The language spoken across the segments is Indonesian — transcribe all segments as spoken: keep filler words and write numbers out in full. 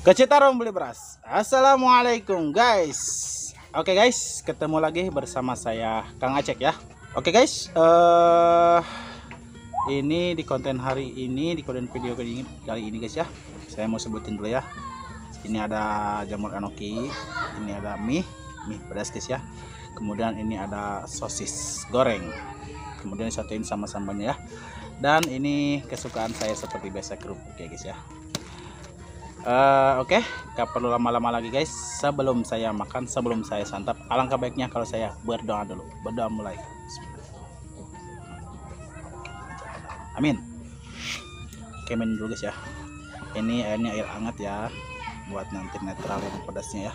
Ke Citarum beli beras. Assalamualaikum guys. Oke guys, ketemu lagi bersama saya Kang Acek ya. Oke guys, uh, ini di konten hari ini, di konten video kali ini, kali ini guys ya. Saya mau sebutin dulu ya. Ini ada jamur enoki, ini ada mie, mie pedas guys ya. Kemudian ini ada sosis goreng. Kemudian disatuin sama sambalnya ya. Dan ini kesukaan saya seperti biasa, kerupuk ya guys ya. Uh, Oke, okay. Gak perlu lama-lama lagi guys. Sebelum saya makan, sebelum saya santap, alangkah baiknya kalau saya berdoa dulu. Berdoa mulai. Amin. Oke, minum dulu guys ya. Ini airnya air hangat ya, buat nanti netralin pedasnya ya.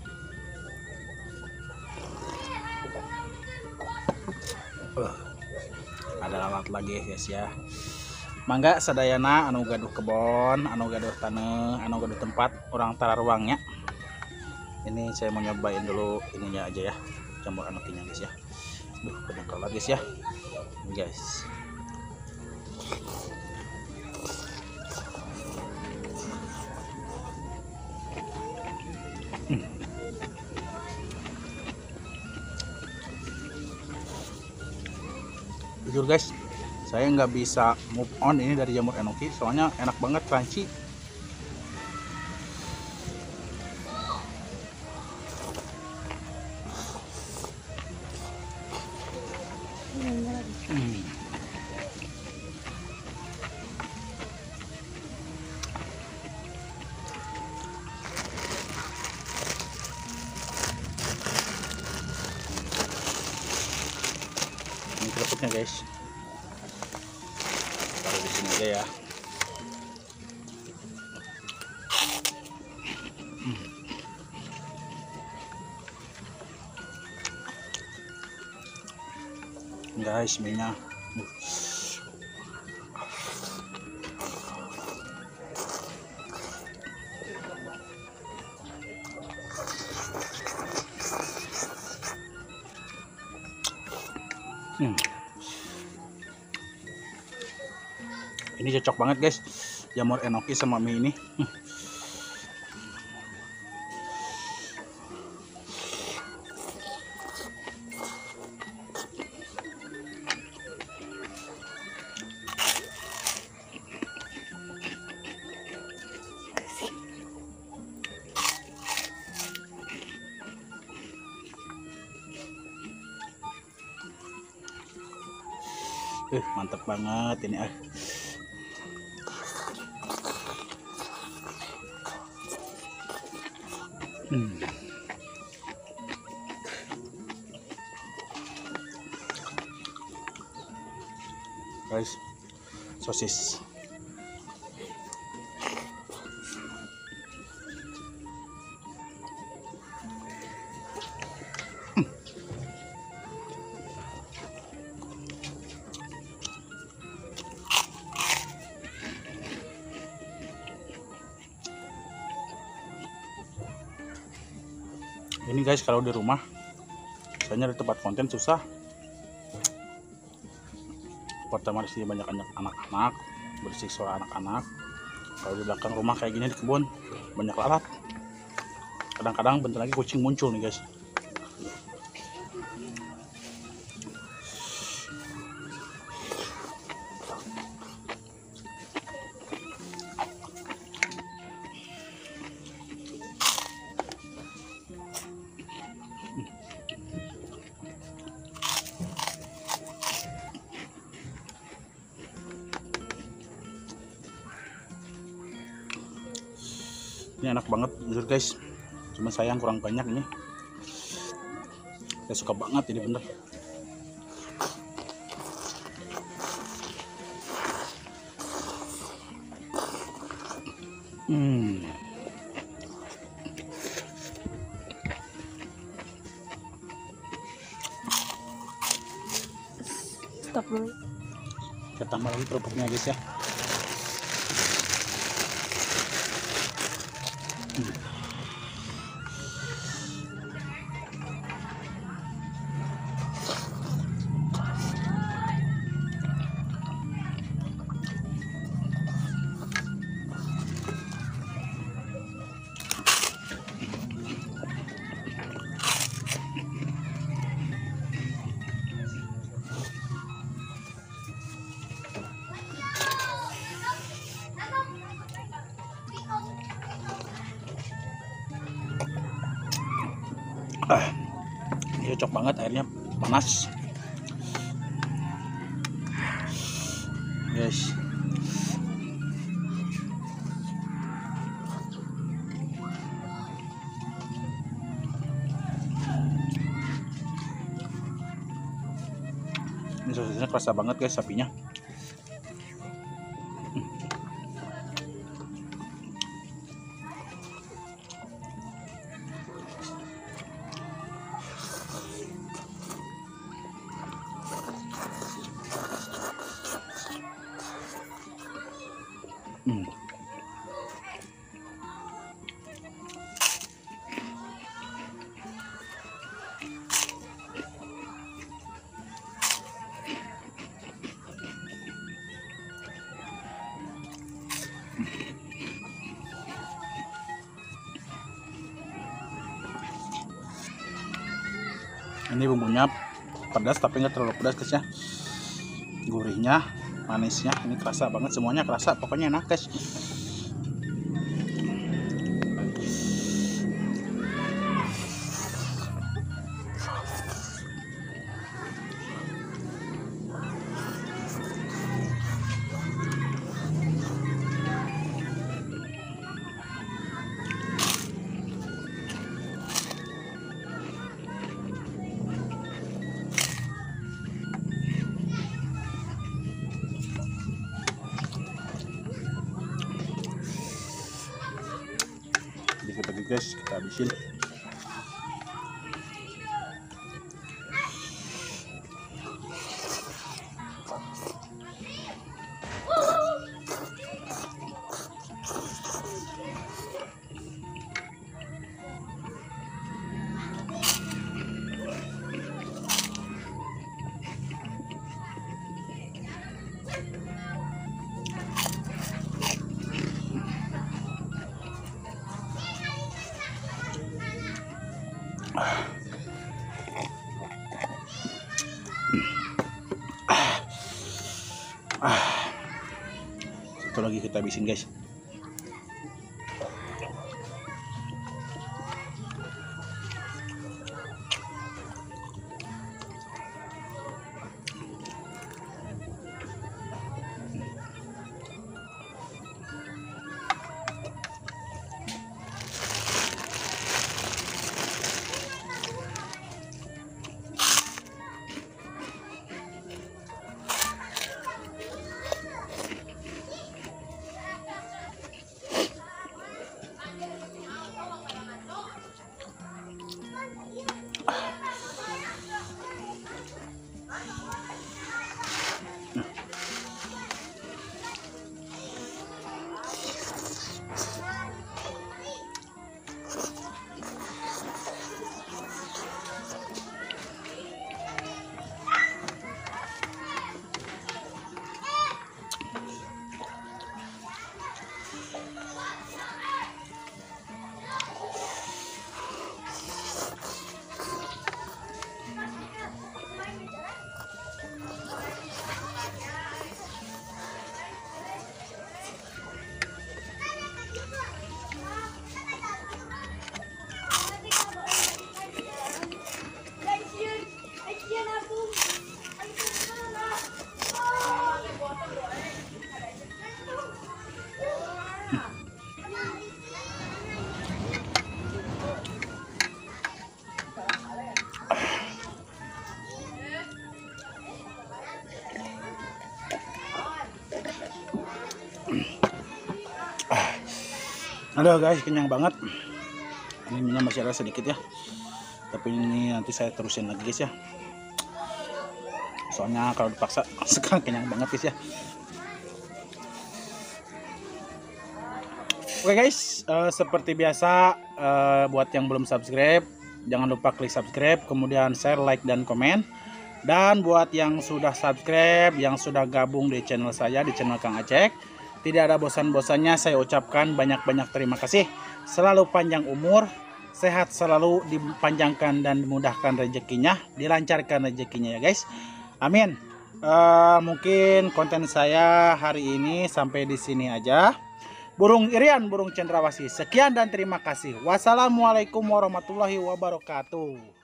Uh, ada lalat lagi guys ya. Mangga sadayana anu gaduh kebon, anu gaduh tanah, anu gaduh tempat orang tara ruangnya. Ini saya mau nyobain dulu ininya aja ya, jamur enokinya guys ya. Duh, kedengkal guys ya. Ini guys. Hmm. Jujur guys, saya nggak bisa move on ini dari jamur enoki, soalnya enak banget, crunchy. Hmm. Ini kerupuknya guys. Di sini aja ya. Hmm. Guys, minyak. Hmm. Ini cocok banget guys, jamur enoki sama mie ini. Hmm. Uh, mantap banget ini ah. Hmm. Guys, sosis. Hmm. Ini guys, kalau di rumah saya nyari tempat konten susah. Pertama di sini banyak anak-anak, berisik suara anak-anak. Kalau di belakang rumah kayak gini di kebun banyak lalat. Kadang-kadang bentar lagi kucing muncul nih guys. Ini enak banget jujur guys, cuma sayang kurang banyak ini. Saya suka banget ini bener. Hmm. Stop dulu. Kita tambah lagi kerupuknya guys ya. Hmm. cocok banget, airnya panas guys. Ini sosisnya kerasa banget guys, sapinya. Hmm. Ini bumbunya pedas tapi nggak terlalu pedas guys ya. Gurihnya, manisnya ini kerasa banget, semuanya kerasa, pokoknya enak guys. Dikit lagi guys, kita habisin. Ah, satu lagi kita habisin guys. Aduh guys, kenyang banget. Ini minyak masih ada sedikit ya, tapi ini nanti saya terusin lagi guys ya, soalnya kalau dipaksa sekarang kenyang banget guys ya. Oke guys, uh, seperti biasa, uh, buat yang belum subscribe jangan lupa klik subscribe, kemudian share, like, dan komen. Dan buat yang sudah subscribe, yang sudah gabung di channel saya, di channel Kang Acek, tidak ada bosan-bosannya saya ucapkan banyak-banyak terima kasih. Selalu panjang umur, sehat selalu, dipanjangkan dan dimudahkan rezekinya, dilancarkan rezekinya ya guys. Amin. Uh, mungkin konten saya hari ini sampai di sini aja. Burung Irian, burung cendrawasih. Sekian dan terima kasih. Wassalamualaikum warahmatullahi wabarakatuh.